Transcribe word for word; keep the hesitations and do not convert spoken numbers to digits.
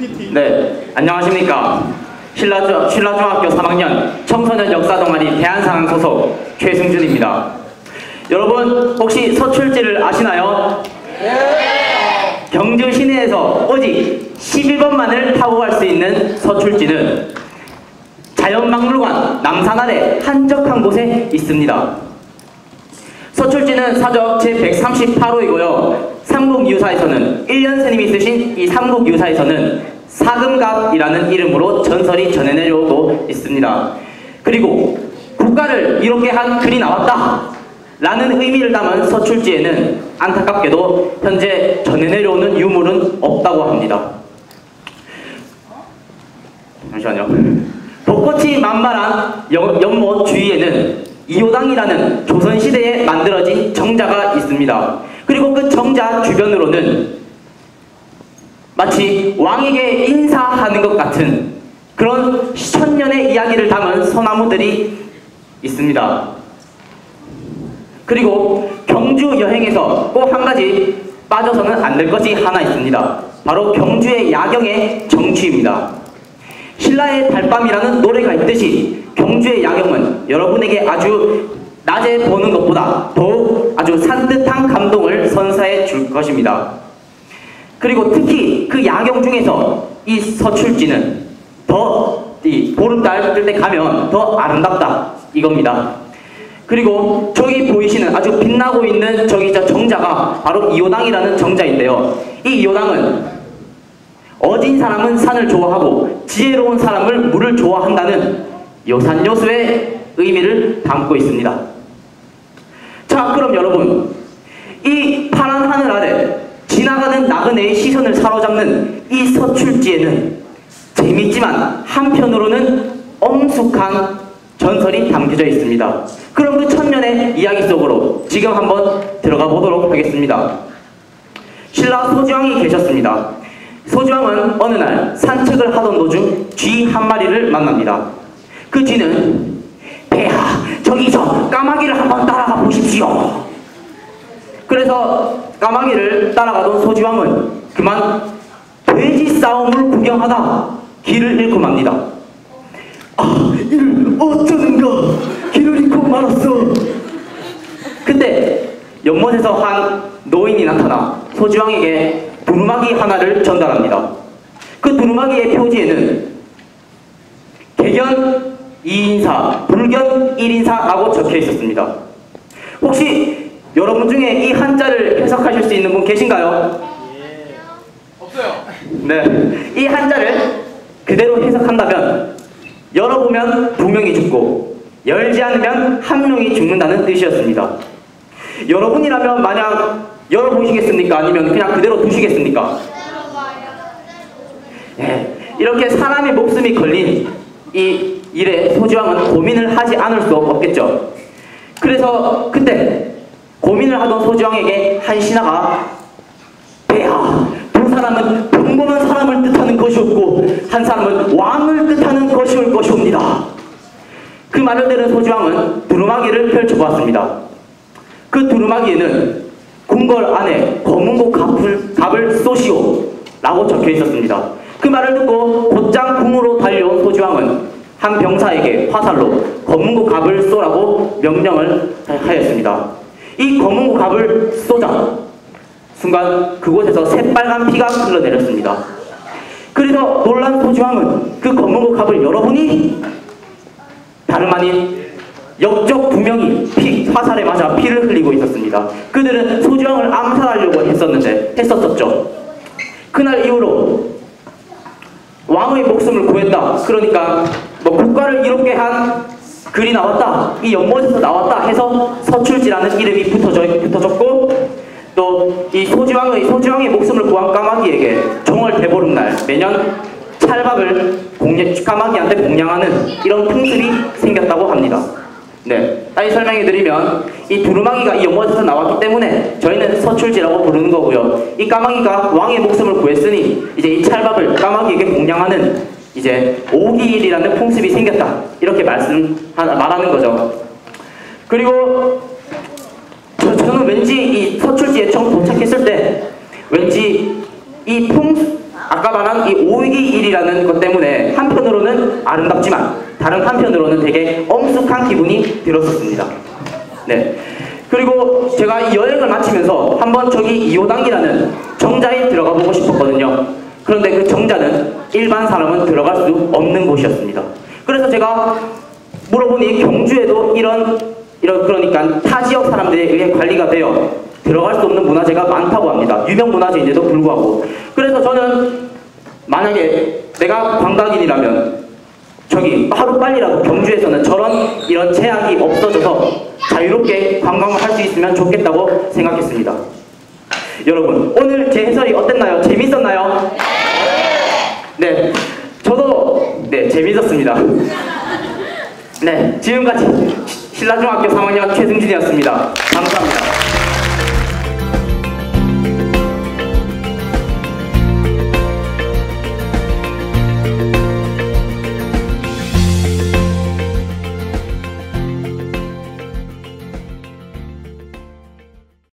네, 안녕하십니까. 신라중, 신라중학교 삼 학년 청소년 역사동아리 대한상황 소속 최승준입니다. 여러분 혹시 서출지를 아시나요? 네! 경주 시내에서 오직 십일 번만을 타고 갈 수 있는 서출지는 자연박물관 남산 아래 한적한 곳에 있습니다. 서출지는 사적 제백삼십팔 호이고요. 삼국유사에서는 일 년 스님이 쓰신 이 삼국유사에서는 사금갑이라는 이름으로 전설이 전해 내려오고 있습니다. 그리고 국가를 이롭게 한 글이 나왔다 라는 의미를 담은 서출지에는 안타깝게도 현재 전해 내려오는 유물은 없다고 합니다. 잠시만요. 벚꽃이 만발한 연못 주위에는 이효당이라는 조선시대에 만들어진 정자가 있습니다. 그리고 그 정자 주변으로는 마치 왕에게 인사하는 것 같은 그런 천년의 이야기를 담은 소나무들이 있습니다. 그리고 경주 여행에서 꼭 한 가지 빠져서는 안 될 것이 하나 있습니다. 바로 경주의 야경의 정취입니다. 신라의 달밤이라는 노래가 있듯이 경주의 야경은 여러분에게 아주 낮에 보는 것보다 더욱 아주 산뜻한 감동을 선사해 줄 것입니다. 그리고 특히 그 야경 중에서 이 서출지는 더 이 보름달 뜰 때 가면 더 아름답다 이겁니다. 그리고 저기 보이시는 아주 빛나고 있는 저기 저 정자가 바로 이효당이라는 정자인데요. 이 이효당은 어진 사람은 산을 좋아하고 지혜로운 사람을 물을 좋아한다는 요산요수의 의미를 담고 있습니다. 자, 그럼 여러분, 이 파란 하늘 아래 지나가는 나그네의 시선을 사로잡는 이 서출지에는 재밌지만 한편으로는 엄숙한 전설이 담겨져 있습니다. 그럼 그 천년의 이야기 속으로 지금 한번 들어가 보도록 하겠습니다. 신라 소주왕이 계셨습니다. 소주왕은 어느 날 산책을 하던 도중 쥐 한 마리를 만납니다. 그 쥐는 폐하, 저기 저 까마귀를 한번 따라가 보십시오. 그래서 까마귀를 따라가던 소주왕은 그만 돼지 싸움을 구경하다 길을 잃고 맙니다. 아, 이를 어쩌는가 길을 잃고 말았어. 그때 연못에서 한 노인이 나타나 소주왕에게 두루마기 하나를 전달합니다. 그 두루마기의 표지에는 개견 이 인사, 불견 일 인사라고 적혀 있었습니다. 혹시 여러분 중에 이 한자를 해석하실 수 있는 분 계신가요? 예. 없어요. 네, 이 한자를 그대로 해석한다면 열어보면 두 명이 죽고 열지 않으면 한 명이 죽는다는 뜻이었습니다. 여러분이라면 만약 열어보시겠습니까? 아니면 그냥 그대로 두시겠습니까? 네, 이렇게 사람의 목숨이 걸린 이 일에 소주왕은 고민을 하지 않을 수 없겠죠. 그래서 그때 고민을 하던 소주왕에게 한 신하가 폐하, 두 사람은 평범한 사람을 뜻하는 것이었고 한 사람은 왕을 뜻하는 것이올 것이옵니다. 그 말을 들은 소주왕은 두루마기를 펼쳐보았습니다. 그 두루마기에는 궁궐 안에 검은고 갑을, 갑을 쏘시오 라고 적혀 있었습니다. 그 말을 듣고 곧장 궁으로 달려온 소주왕은 한 병사에게 화살로 검은고 갑을 쏘라고 명령을 하였습니다. 이 검은고 갑을 쏘자 순간 그곳에서 새빨간 피가 흘러내렸습니다. 그래서 놀란 소주왕은 그 검은고 갑을 열어보니 다름 아닌 역적 두 명이 피, 화살에 맞아 피를 흘리고 있었습니다. 그들은 소주왕을 암살하려고 했었는데 했었었죠. 그날 이후로 왕의 목숨을 구했다. 그러니까 뭐 국가를 이롭게 한 글이 나왔다. 이 연못에서 나왔다 해서 서출지라는 이름이 붙어져, 붙어졌고 또 이 소주왕의 소주왕의 목숨을 구한 까마귀에게 정월 대보름날 매년 찰밥을 공양, 까마귀한테 공양하는 이런 풍습이 생겼다고 합니다. 네, 다시 설명해드리면 이 두루마기가 이 연못에서 나왔기 때문에 저희는 서출지라고 부르는 거고요. 이 까마귀가 왕의 목숨을 구했으니 이제 이 찰밥을 까마귀에게 공양하는 이제 오기일이라는 풍습이 생겼다 이렇게 말씀 말하는 거죠. 그리고 저, 저는 왠지 이 서출지에 처음 도착했을 때 왠지 이 풍 아까 말한 이 오이기일이라는 것 때문에 한편으로는 아름답지만 다른 한편으로는 되게 엄숙한 기분이 들었었습니다. 네. 그리고 제가 이 여행을 마치면서 한번 저기 이호당이라는 정자에 들어가 보고 싶었거든요. 그런데 그 정자는 일반 사람은 들어갈 수 없는 곳이었습니다. 그래서 제가 물어보니 경주에도 이런 이런 그러니까 타 지역 사람들에 의해 관리가 되어 들어갈 수 없는 문화재가 많다고 합니다. 유명 문화재인데도 불구하고. 그래서 저는 만약에 내가 관광인이라면 저기 하루빨리라도 경주에서는 저런 이런 제약이 없어져서 자유롭게 관광을 할 수 있으면 좋겠다고 생각했습니다. 여러분, 오늘 제 해설이 어땠나요? 재밌었나요? 네, 저도 네 재밌었습니다. 네, 지금까지 신라중학교 삼 학년 최승준이었습니다. 감사합니다.